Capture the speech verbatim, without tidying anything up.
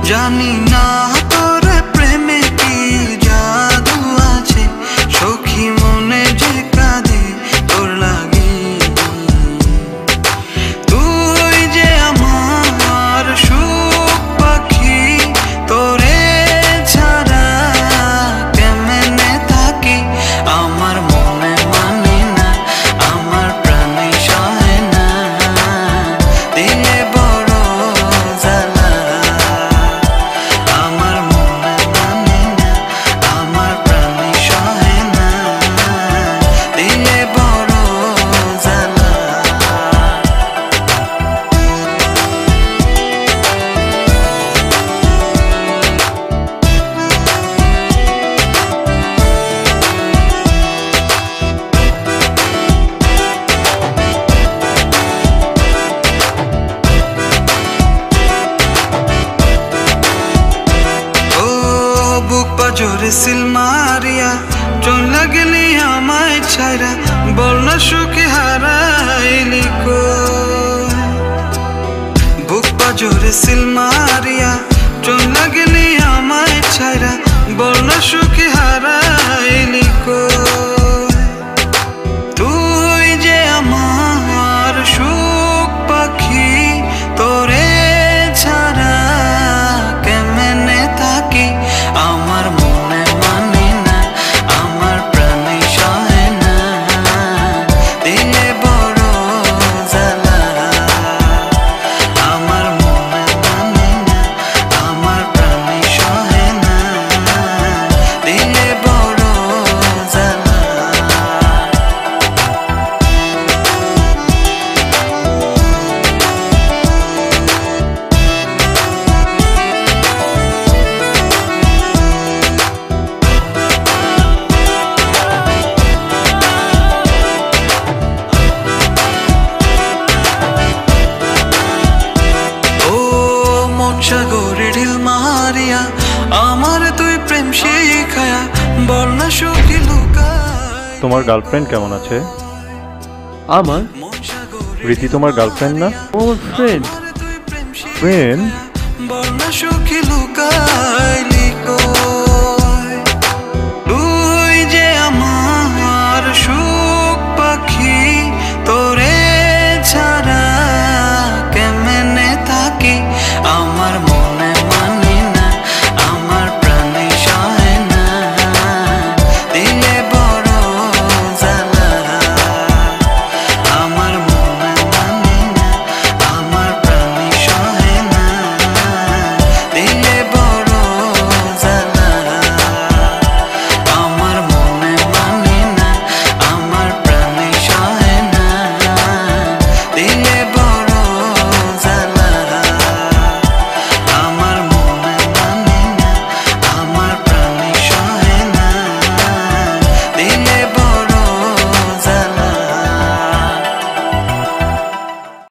জানি না তোর প্রেমে কি জাদু আছে, সখী মনে যে কাঁদে তোর লাগে। তুই যে আমার সুখ পাখি, তোরে ছাড়া কেমনে থাকি। আমার মনে মানে না, আমার প্রাণে সহে না, দিলে বড় জ্বালা। আমার মনে মানে না, আমার প্রাণে সহে না, দিলে বড় জ্বালা। বুক পাজরে সিল মারিয়া চলে গেলি আমায় ছাইরা, বল না সুখে হারাইলি কই। বুক পাজরে সিল মারিয়া চলে গেলি আমায় ছাইরা, বল না সুখে হারাইলি কই। তুই যে আমার সুখ পাখি, তোরে ছাড়া কেমনে থাকি। আমার মনে মানে না, আমার প্রাণে সহে না, দিলে বড় জ্বালা। আমার মনে মানে না, আমার প্রাণে সহে না, দিলে বড় জ্বালা। সাগরে ঢিল মারিয়া আমার তুই প্রেম শিখায়া, বল না সুখী লুকায়। তোমার গার্লফ্রেন্ড কেমন আছে? আমার রীতি তোমার গার্লফ্রেন্ড না? ও ফ্রেন্ড। ফ্রেন্ড? বল না সুখী লুকাইলি কই।